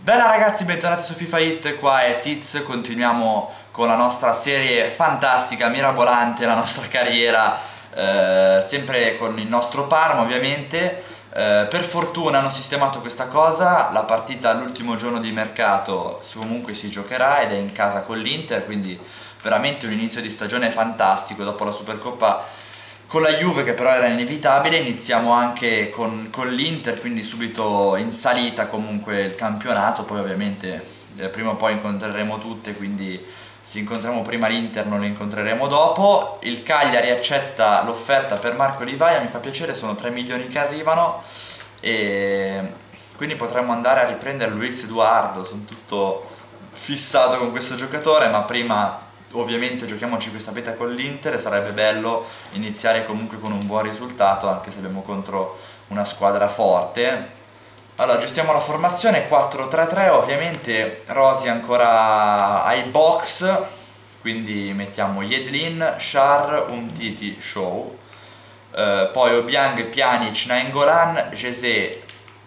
Bella ragazzi, bentornati su FIFA Hit, qua è Tiz, continuiamo con la nostra serie fantastica, mirabolante, la nostra carriera, sempre con il nostro Parma ovviamente. Per fortuna hanno sistemato questa cosa, la partita all'ultimo giorno di mercato comunque si giocherà ed è in casa con l'Inter, quindi veramente un inizio di stagione fantastico dopo la Supercoppa con la Juve, che però era inevitabile. Iniziamo anche con l'Inter, quindi subito in salita comunque il campionato, poi ovviamente prima o poi incontreremo tutte, quindi se incontriamo prima l'Inter non lo incontreremo dopo. Il Cagliari accetta l'offerta per Marco Livaia, mi fa piacere, sono 3 milioni che arrivano e quindi potremmo andare a riprendere Luis Eduardo, sono tutto fissato con questo giocatore, ma prima ovviamente giochiamoci questa partita con l'Inter e sarebbe bello iniziare comunque con un buon risultato anche se abbiamo contro una squadra forte. Allora gestiamo la formazione 4-3-3, ovviamente Rossi ancora ai box, quindi mettiamo Yedlin, Schär, Umtiti, Show, poi Obiang, Pjanic, Nainggolan, José,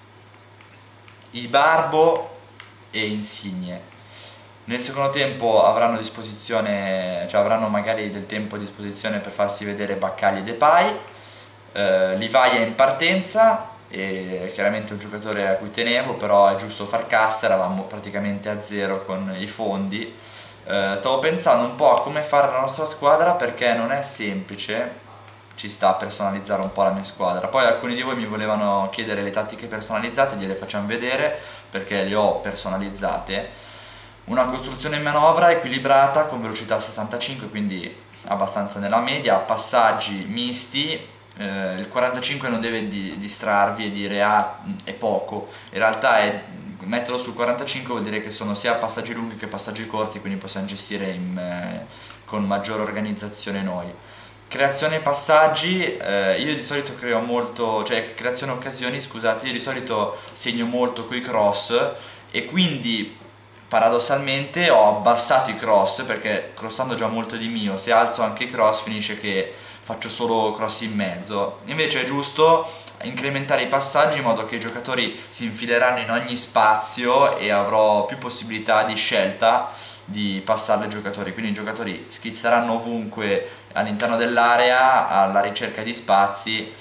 Ibarbo e Insigne. Nel secondo tempo avranno avranno magari del tempo a disposizione per farsi vedere Baccagli e Depay. Livaia in partenza, e chiaramente un giocatore a cui tenevo, però è giusto far cassa, eravamo praticamente a zero con i fondi. Stavo pensando un po' a come fare la nostra squadra perché non è semplice, ci sta a personalizzare un po' la mia squadra. Poi alcuni di voi mi volevano chiedere le tattiche personalizzate, gliele facciamo vedere perché le ho personalizzate. Una costruzione in manovra equilibrata con velocità 65, quindi abbastanza nella media, passaggi misti, il 45 non deve distrarvi e dire ah è poco, in realtà metterlo sul 45 vuol dire che sono sia passaggi lunghi che passaggi corti, quindi possiamo gestire con maggiore organizzazione noi. Creazione passaggi, io di solito creo molto, cioè creazione occasioni, scusate, io di solito segno molto coi cross e quindi paradossalmente ho abbassato i cross perché crossando già molto di mio, se alzo anche i cross finisce che faccio solo cross in mezzo. Invece è giusto incrementare i passaggi in modo che i giocatori si infileranno in ogni spazio e avrò più possibilità di scelta di passarle ai giocatori, quindi i giocatori schizzeranno ovunque all'interno dell'area alla ricerca di spazi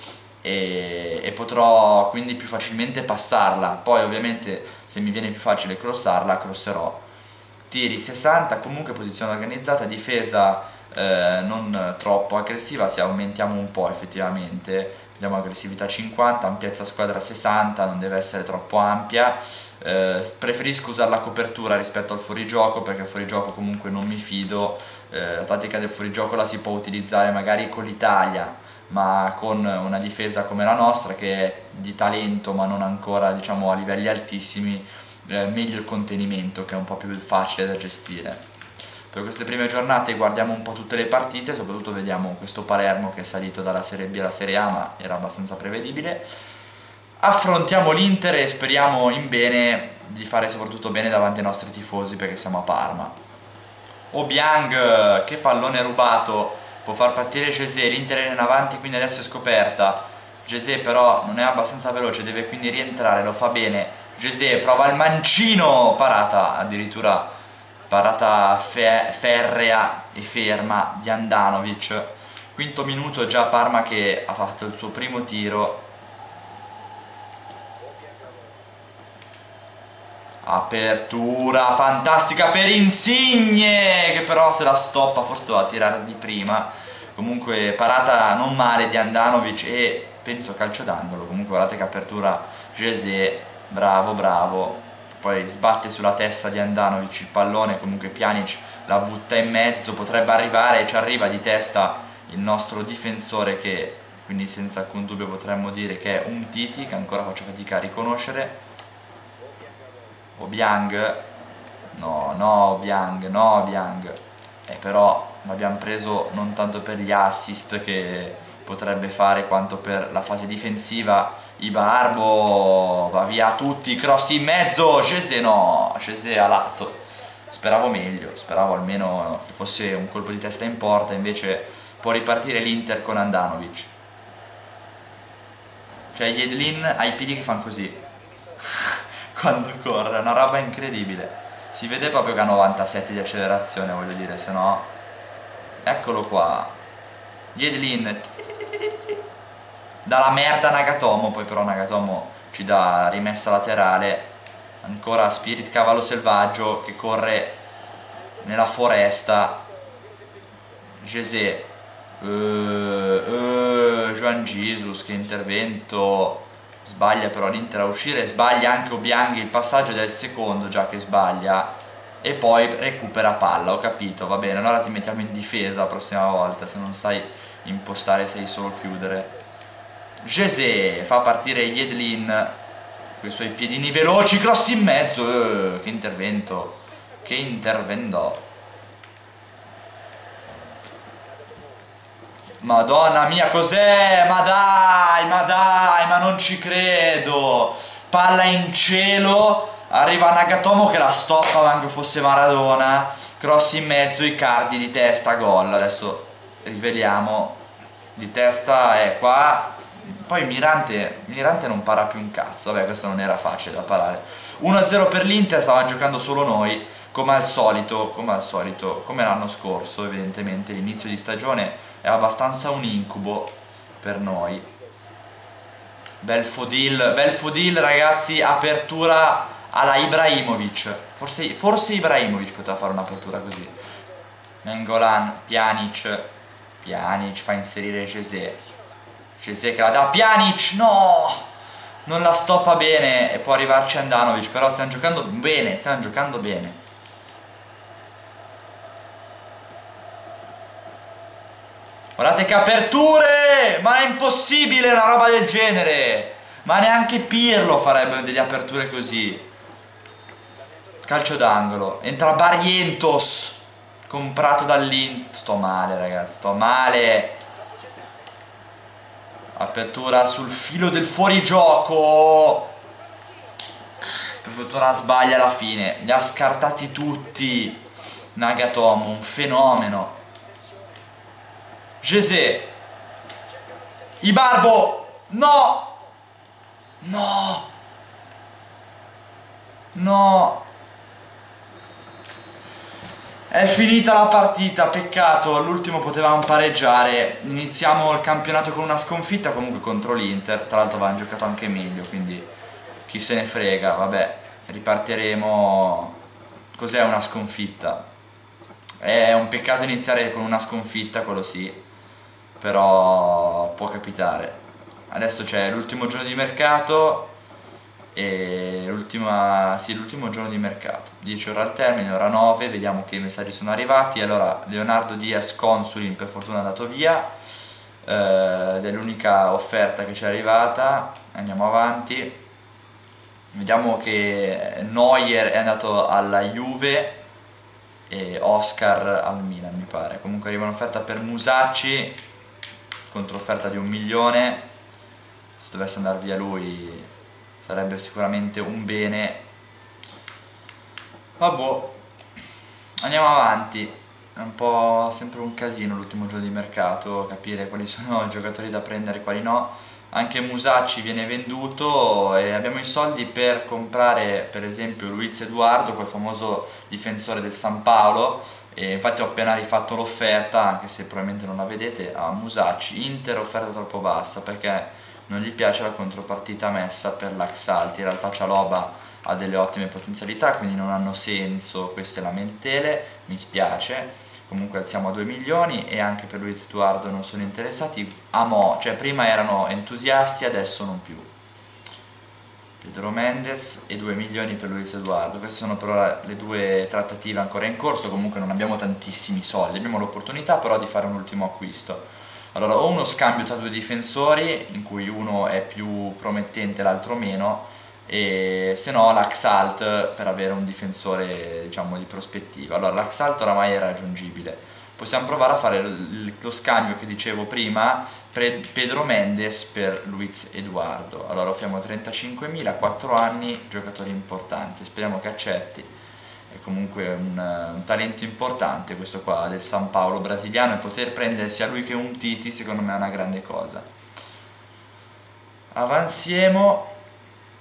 e potrò quindi più facilmente passarla. Poi ovviamente se mi viene più facile crossarla, crosserò. Tiri 60, comunque posizione organizzata, difesa non troppo aggressiva, se aumentiamo un po' effettivamente, vediamo aggressività 50, ampiezza squadra 60, non deve essere troppo ampia. Preferisco usare la copertura rispetto al fuorigioco perché il fuorigioco comunque non mi fido. La tattica del fuorigioco la si può utilizzare magari con l'Italia, ma con una difesa come la nostra che è di talento ma non ancora diciamo a livelli altissimi, meglio il contenimento che è un po' più facile da gestire. Per queste prime giornate guardiamo un po' tutte le partite, soprattutto vediamo questo Palermo che è salito dalla Serie B alla Serie A, ma era abbastanza prevedibile. Affrontiamo l'Inter e speriamo in bene di fare soprattutto bene davanti ai nostri tifosi perché siamo a Parma. Obiang, che pallone rubato, può far partire José, l'Inter è in avanti quindi adesso è scoperta. José però non è abbastanza veloce, deve quindi rientrare, lo fa bene. José prova il mancino, parata addirittura, parata ferrea e ferma di Handanovic. Quinto minuto, già Parma che ha fatto il suo primo tiro. Apertura fantastica per Insigne che però se la stoppa, forse doveva tirare di prima. Comunque parata non male di Handanovic e penso calcio d'angolo. Comunque guardate che apertura José, bravo bravo. Poi sbatte sulla testa di Handanovic il pallone, comunque Pjanic la butta in mezzo, potrebbe arrivare e ci arriva di testa il nostro difensore che quindi senza alcun dubbio potremmo dire che è Umtiti, che ancora faccio fatica a riconoscere. Obiang, no, Obiang, però l'abbiamo preso non tanto per gli assist che potrebbe fare quanto per la fase difensiva. Ibarbo va via tutti, cross in mezzo, José no, José a lato, speravo meglio, speravo almeno che fosse un colpo di testa in porta, invece può ripartire l'Inter con Handanovic. Cioè Yedlin ha i piedi che fanno così quando corre, è una roba incredibile. Si vede proprio che ha 97 di accelerazione, voglio dire, se no... Eccolo qua. Yedlin. Dalla merda Nagatomo, poi però Nagatomo ci dà rimessa laterale. Ancora Spirit Cavallo Selvaggio che corre nella foresta. Gesè. Juan Jesus, che intervento. Sbaglia però l'Inter a uscire, sbaglia anche Obianghi il passaggio del secondo, già che sbaglia, e poi recupera palla. Ho capito, va bene, allora ti mettiamo in difesa la prossima volta, se non sai impostare sai solo chiudere. Gesè fa partire Yedlin con i suoi piedini veloci, cross in mezzo, che intervento, che intervento. Madonna mia, cos'è? Ma dai, ma non ci credo. Palla in cielo, arriva Nagatomo che la stoppa manco fosse Maradona. Cross in mezzo, Icardi di testa, gol. Adesso riveliamo. Di testa è qua. Poi Mirante non para più un cazzo. Vabbè, questo non era facile da parare. 1-0 per l'Inter, stava giocando solo noi. Come al solito, come l'anno scorso, evidentemente l'inizio di stagione è abbastanza un incubo per noi. Bel Fodil ragazzi, apertura alla Ibrahimovic. Forse Ibrahimovic poteva fare un'apertura così. Mengolan, Pjanic fa inserire Gesè che la dà, Pjanic, no! Non la stoppa bene e può arrivarci Andanovic, però stanno giocando bene, Guardate che aperture! Ma è impossibile una roba del genere! Ma neanche Pirlo farebbe delle aperture così. Calcio d'angolo. Entra Barrientos, comprato dall'Inter. Sto male ragazzi, sto male. Apertura sul filo del fuorigioco. Per fortuna sbaglia alla fine. Li ha scartati tutti. Nagatomo, un fenomeno. Gesè. Ibarbo. No. È finita la partita, peccato, all'ultimo potevamo pareggiare. Iniziamo il campionato con una sconfitta, comunque contro l'Inter. Tra l'altro avevano giocato anche meglio, quindi chi se ne frega, vabbè, ripartiremo. Cos'è una sconfitta? È un peccato iniziare con una sconfitta, quello sì, però può capitare. Adesso c'è l'ultimo giorno di mercato e l'ultimo giorno di mercato, 10 ore al termine, ora 9, vediamo che i messaggi sono arrivati. Allora, Leonardo Diaz Consulin per fortuna è andato via, ed è l'unica offerta che ci è arrivata. Andiamo avanti, vediamo che Neuer è andato alla Juve e Oscar al Milan mi pare. Comunque arriva un'offerta per Musacci, contro offerta di 1 milione. Se dovesse andare via lui sarebbe sicuramente un bene. Vabbè, andiamo avanti. È un po' sempre un casino l'ultimo giorno di mercato, capire quali sono i giocatori da prendere e quali no. Anche Musacci viene venduto e abbiamo i soldi per comprare per esempio Luiz Eduardo, quel famoso difensore del San Paolo, e infatti ho appena rifatto l'offerta, anche se probabilmente non la vedete, a Musacci. Inter offerta troppo bassa perché non gli piace la contropartita messa per l'Axalti. In realtà Cialoba ha delle ottime potenzialità, quindi non hanno senso queste lamentele, mi spiace. Comunque alziamo a 2 milioni e anche per Luiz Eduardo non sono interessati. Cioè prima erano entusiasti, adesso non più. Pedro Mendes e 2 milioni per Luiz Eduardo. Queste sono però le due trattative ancora in corso. Comunque non abbiamo tantissimi soldi, abbiamo l'opportunità però di fare un ultimo acquisto. Allora, o uno scambio tra 2 difensori in cui uno è più promettente e l'altro meno, e se no l'Axalt per avere un difensore diciamo di prospettiva. Allora l'Axalt oramai è raggiungibile, possiamo provare a fare lo scambio che dicevo prima, Pedro Mendes per Luiz Eduardo. Allora offriamo 35.000, 4 anni, giocatore importante, speriamo che accetti. È comunque un talento importante questo qua del San Paolo brasiliano, e poter prendere sia lui che un Titi secondo me è una grande cosa. Avanziamo.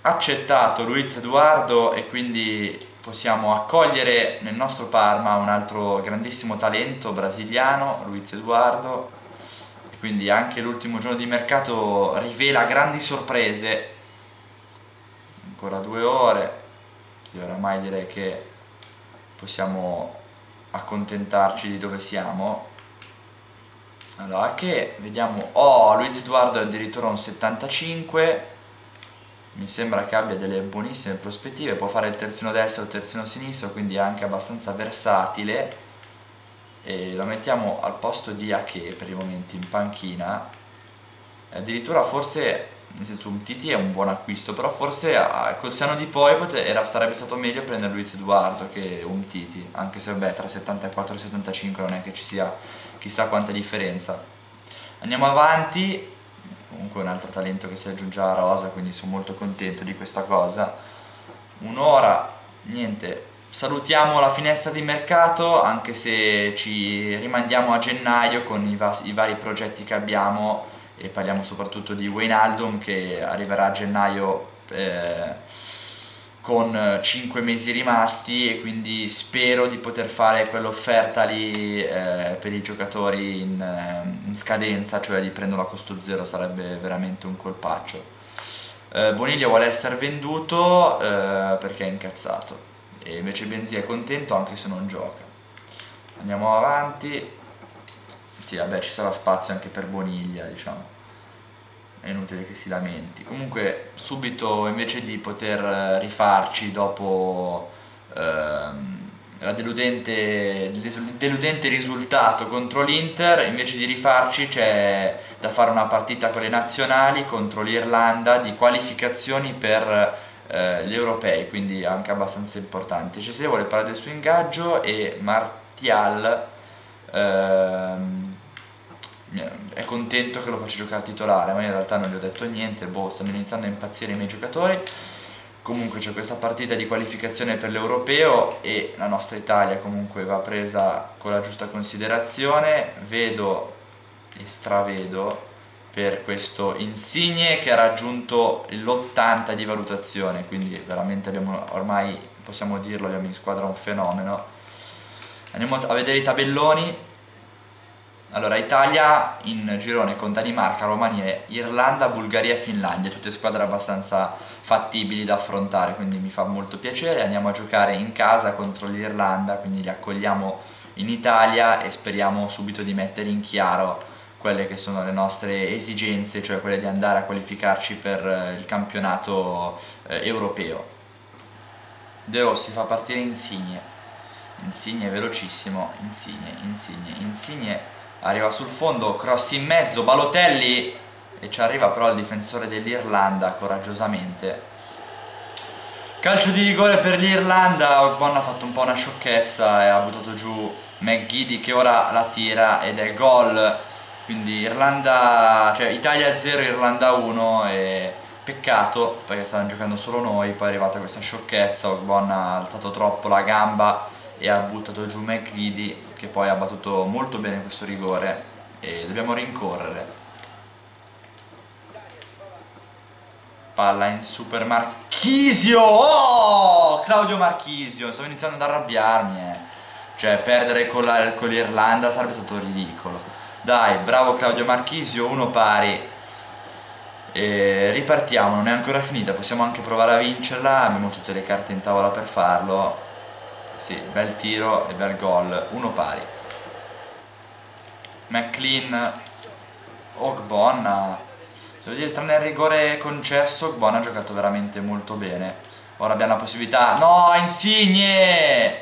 accettato Luiz Eduardo e quindi possiamo accogliere nel nostro Parma un altro grandissimo talento brasiliano, Luiz Eduardo. E quindi anche l'ultimo giorno di mercato rivela grandi sorprese. Ancora 2 ore, sì, oramai direi che possiamo accontentarci di dove siamo. Allora, che vediamo, Luiz Eduardo è addirittura un 75, mi sembra che abbia delle buonissime prospettive, può fare il terzino destro e il terzino sinistro, quindi è anche abbastanza versatile, e lo mettiamo al posto di Ake per i momenti in panchina. E addirittura forse, nel senso, un Titi è un buon acquisto, però forse col senno di poi sarebbe stato meglio prendere Luiz Eduardo che un Titi, anche se beh, tra 74 e 75 non è che ci sia chissà quanta differenza. Andiamo avanti, comunque un altro talento che si aggiunge alla rosa, quindi sono molto contento di questa cosa. Un'ora, niente, salutiamo la finestra di mercato, anche se ci rimandiamo a gennaio con i vari progetti che abbiamo, e parliamo soprattutto di Wijnaldum che arriverà a gennaio con 5 mesi rimasti, e quindi spero di poter fare quell'offerta lì per i giocatori in scadenza, cioè di prenderlo a costo zero, sarebbe veramente un colpaccio. Boniglio vuole essere venduto perché è incazzato, e invece Benzi è contento anche se non gioca. Andiamo avanti. Sì, vabbè, ci sarà spazio anche per Boniglia, diciamo, è inutile che si lamenti. Comunque subito, invece di poter rifarci dopo il deludente risultato contro l'Inter, invece di rifarci c'è da fare una partita con le nazionali contro l'Irlanda di qualificazioni per gli europei, quindi anche abbastanza importante. Cesare vuole parlare del suo ingaggio e Martial è contento che lo faccia giocare titolare, ma io in realtà non gli ho detto niente, stanno iniziando a impazzire i miei giocatori. Comunque c'è questa partita di qualificazione per l'Europeo e la nostra Italia comunque va presa con la giusta considerazione. Vedo e stravedo per questo Insigne che ha raggiunto l'80 di valutazione, quindi veramente ormai possiamo dirlo, abbiamo in squadra un fenomeno. Andiamo a vedere i tabelloni. Allora, Italia in girone con Danimarca, Romania, Irlanda, Bulgaria e Finlandia, tutte squadre abbastanza fattibili da affrontare, quindi mi fa molto piacere. Andiamo a giocare in casa contro l'Irlanda, quindi li accogliamo in Italia e speriamo subito di mettere in chiaro quelle che sono le nostre esigenze, cioè quelle di andare a qualificarci per il campionato europeo. De Rossi fa partire Insigne, Insigne velocissimo, Insigne arriva sul fondo, cross in mezzo, Balotelli, e ci arriva però il difensore dell'Irlanda coraggiosamente. Calcio di rigore per l'Irlanda, Ogbon ha fatto un po' una sciocchezza e ha buttato giù McGeady che ora la tira ed è gol. Quindi Italia 0, Irlanda 1, e peccato perché stavano giocando solo noi, poi è arrivata questa sciocchezza, Ogbon ha alzato troppo la gamba e ha buttato giù McGeady che poi ha battuto molto bene questo rigore e dobbiamo rincorrere. Palla in Super Marchisio, Claudio Marchisio, stavo iniziando ad arrabbiarmi, cioè perdere con l'Irlanda sarebbe stato ridicolo. Dai, bravo Claudio Marchisio, 1 pari. E ripartiamo, non è ancora finita, possiamo anche provare a vincerla, abbiamo tutte le carte in tavola per farlo. Sì, bel tiro e bel gol, 1 pari. McLean, Ogbon, devo dire, tranne il rigore concesso, Ogbon ha giocato veramente molto bene. Ora abbiamo la possibilità, no, Insigne!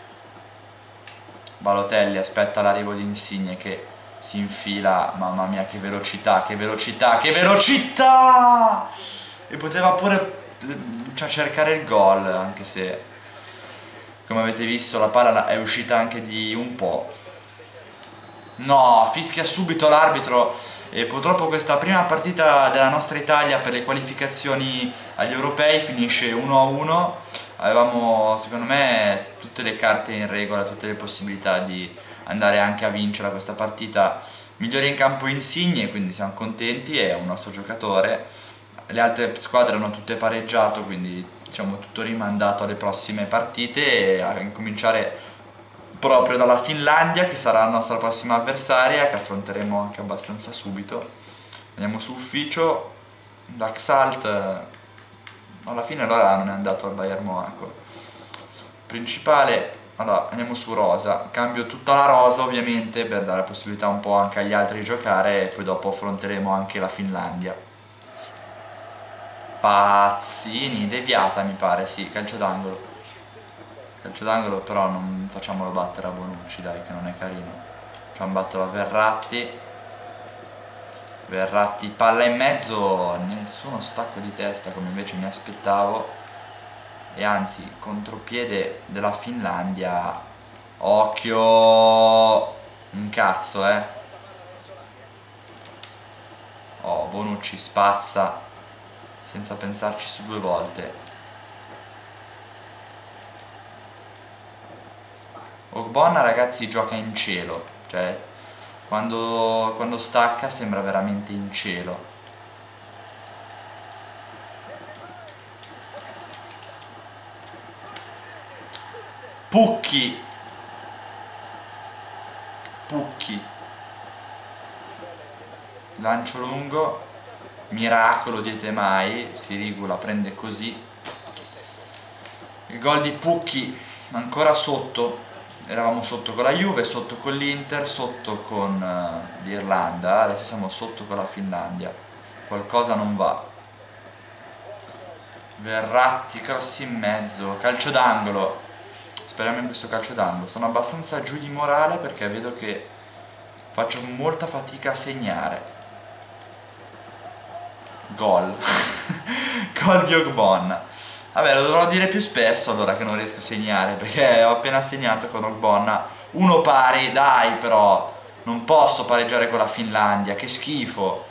Balotelli aspetta l'arrivo di Insigne che si infila, mamma mia che velocità, che velocità, che velocità! E poteva pure cercare il gol, anche se, come avete visto, la palla è uscita anche di un po'. No, fischia subito l'arbitro e purtroppo questa prima partita della nostra Italia per le qualificazioni agli europei finisce 1-1. Avevamo, secondo me, tutte le carte in regola, tutte le possibilità di andare anche a vincere questa partita. Migliore in campo Insigne, quindi siamo contenti, è un nostro giocatore. le altre squadre hanno tutte pareggiato, quindi diciamo tutto rimandato alle prossime partite e a incominciare proprio dalla Finlandia, che sarà la nostra prossima avversaria, che affronteremo anche abbastanza subito. Andiamo su ufficio, l'Axalt alla fine allora non è andato al Bayern Monaco. Principale, allora andiamo su rosa, cambio tutta la rosa ovviamente per dare la possibilità un po' anche agli altri di giocare e poi dopo affronteremo anche la Finlandia. Pazzini, deviata mi pare, sì, calcio d'angolo. Calcio d'angolo però non facciamolo battere a Bonucci, dai, che non è carino. Facciamo battere a Verratti. Verratti, palla in mezzo, nessuno stacco di testa come invece mi aspettavo. E anzi, contropiede della Finlandia. Occhio! Un cazzo, eh. Oh, Bonucci spazza senza pensarci su due volte. Ogbonna, ragazzi, gioca in cielo, cioè quando stacca sembra veramente in cielo. Pucchi, lancio lungo, miracolo diete mai, Sirigu la prende così. Il gol di Pucchi ancora sotto. Eravamo sotto con la Juve, sotto con l'Inter, sotto con l'Irlanda, adesso siamo sotto con la Finlandia. Qualcosa non va. Verratti, cross in mezzo, calcio d'angolo. Speriamo in questo calcio d'angolo. Sono abbastanza giù di morale perché vedo che faccio molta fatica a segnare. Gol. Gol di Ogbonna. Vabbè, lo dovrò dire più spesso allora che non riesco a segnare, perché ho appena segnato con Ogbonna. Uno pari, dai, però non posso pareggiare con la Finlandia, che schifo.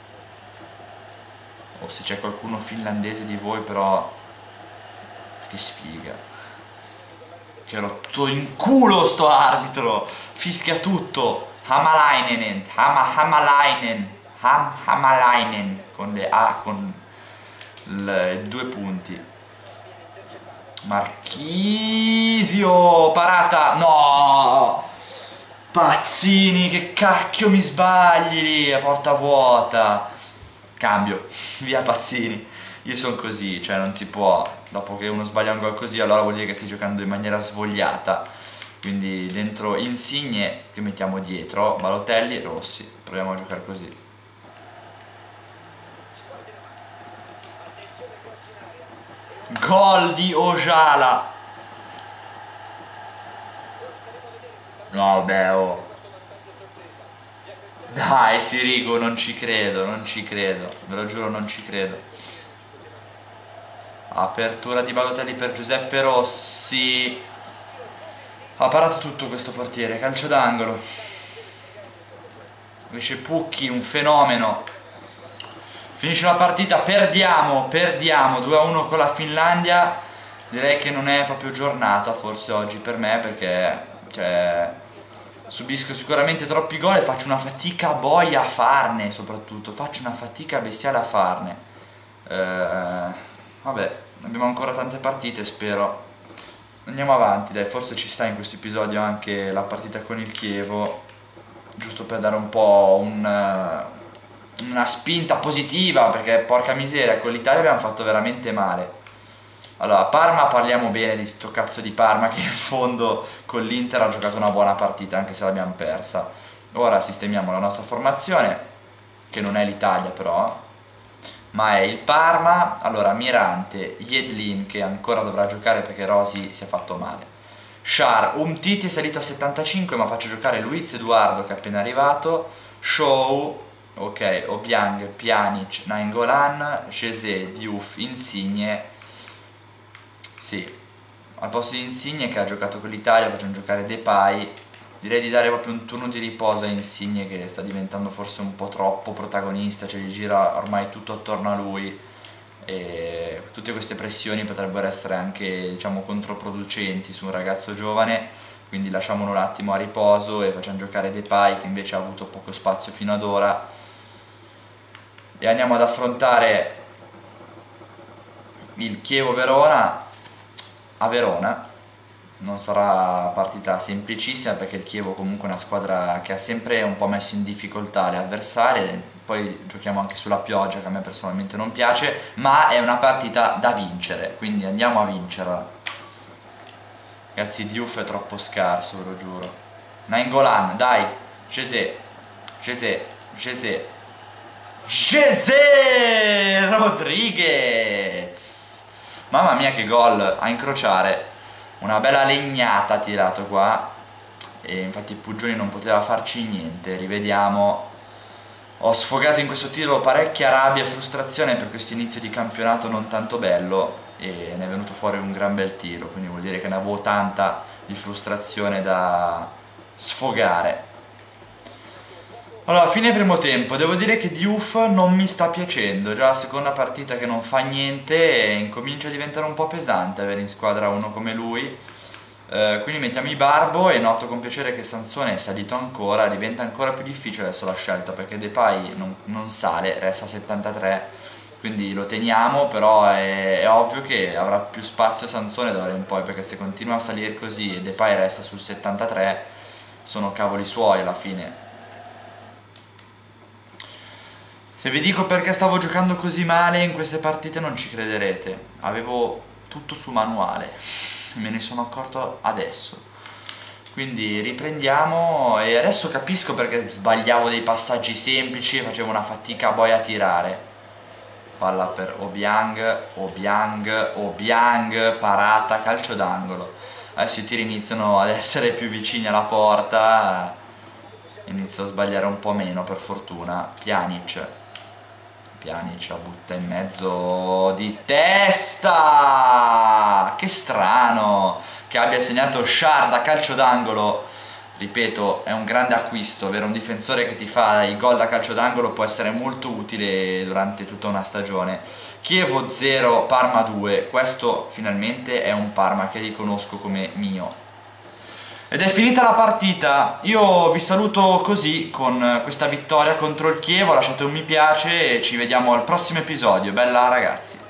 O se c'è qualcuno finlandese di voi, però che sfiga. Che rotto in culo sto arbitro, fischia tutto. Hamalainen, Hamalainen con le A, con i due punti. Marchisio, parata, no, Pazzini, che cacchio mi sbagli lì, a porta vuota. Cambio, via Pazzini. Io sono così, cioè non si può, dopo che uno sbaglia un gol così allora vuol dire che stai giocando in maniera svogliata. Quindi dentro Insigne che mettiamo dietro, Balotelli e Rossi, proviamo a giocare così. Gol di Ojala. No, beh, oh. Dai, Sirigu, non ci credo, non ci credo. Ve lo giuro, non ci credo. Apertura di Balotelli per Giuseppe Rossi. Ha parato tutto questo portiere. Calcio d'angolo. Invece Pucchi, un fenomeno. Finisce la partita, perdiamo 2-1 con la Finlandia. Direi che non è proprio giornata forse oggi per me, perché cioè, subisco sicuramente troppi gol e faccio una fatica boia a farne, soprattutto faccio una fatica bestiale a farne. Vabbè, abbiamo ancora tante partite, spero. Andiamo avanti, dai, forse ci sta in questo episodio anche la partita con il Chievo, giusto per dare un po' una spinta positiva, perché porca miseria, con l'Italia abbiamo fatto veramente male. Allora, Parma, parliamo bene di sto cazzo di Parma che in fondo con l'Inter ha giocato una buona partita, anche se l'abbiamo persa. Ora sistemiamo la nostra formazione, che non è l'Italia però, ma è il Parma. Allora, Mirante, Yedlin che ancora dovrà giocare perché Rossi si è fatto male. Schär, Umtiti è salito a 75 ma faccio giocare Luiz Eduardo che è appena arrivato. Show, ok, Obiang, Pjanic, Nainggolan, Jesse, Diouf, Insigne. Sì, al posto di Insigne che ha giocato con l'Italia facciamo giocare Depay. Direi di dare proprio un turno di riposo a Insigne che sta diventando forse un po' troppo protagonista, cioè gli gira ormai tutto attorno a lui e tutte queste pressioni potrebbero essere anche, diciamo, controproducenti su un ragazzo giovane, quindi lasciamolo un attimo a riposo e facciamo giocare Depay che invece ha avuto poco spazio fino ad ora. E andiamo ad affrontare il Chievo-Verona a Verona. Non sarà partita semplicissima perché il Chievo comunque è una squadra che ha sempre un po' messo in difficoltà le avversarie, poi giochiamo anche sulla pioggia che a me personalmente non piace, ma è una partita da vincere, quindi andiamo a vincerla. Ragazzi, Diouf è troppo scarso, ve lo giuro. Nainggolan, dai, José, Rodriguez! Mamma mia che gol a incrociare, una bella legnata ha tirato qua e infatti Puggioni non poteva farci niente. Rivediamo, ho sfogato in questo tiro parecchia rabbia e frustrazione per questo inizio di campionato non tanto bello e ne è venuto fuori un gran bel tiro, quindi vuol dire che ne avevo tanta di frustrazione da sfogare. Allora, fine primo tempo, devo dire che Diouf non mi sta piacendo, già la seconda partita che non fa niente e incomincia a diventare un po' pesante avere in squadra uno come lui, quindi mettiamo Ibarbo e noto con piacere che Sansone è salito ancora, diventa ancora più difficile adesso la scelta perché Depay non sale, resta a 73, quindi lo teniamo, però è ovvio che avrà più spazio Sansone da ora in poi perché se continua a salire così e Depay resta sul 73 sono cavoli suoi alla fine. Se vi dico perché stavo giocando così male in queste partite non ci crederete, avevo tutto su manuale, me ne sono accorto adesso, quindi riprendiamo e adesso capisco perché sbagliavo dei passaggi semplici e facevo una fatica poi a tirare. Palla per Obiang, parata, calcio d'angolo. Adesso i tiri iniziano ad essere più vicini alla porta, inizio a sbagliare un po' meno per fortuna. Pjanic la butta in mezzo di testa, che strano che abbia segnato Shard a calcio d'angolo. Ripeto, è un grande acquisto, avere un difensore che ti fa i gol da calcio d'angolo può essere molto utile durante tutta una stagione. Chievo 0, Parma 2, questo finalmente è un Parma che riconosco come mio. Ed è finita la partita, io vi saluto così con questa vittoria contro il Chievo, lasciate un mi piace e ci vediamo al prossimo episodio, bella ragazzi!